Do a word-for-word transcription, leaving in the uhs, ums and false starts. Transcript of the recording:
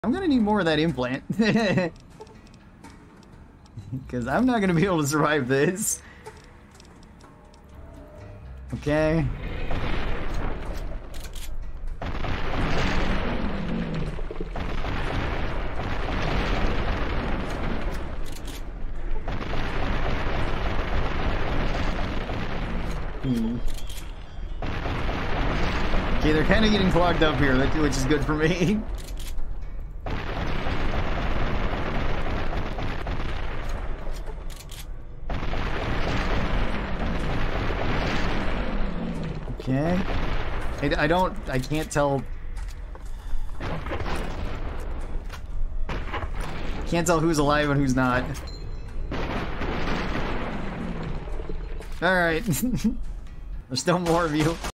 I'm gonna need more of that implant. Because I'm not gonna be able to survive this. Okay. Hmm. Okay, they're kind of getting clogged up here, which is good for me. Okay. I, I don't, I can't tell. Can't tell who's alive and who's not. Alright. There's still more of you.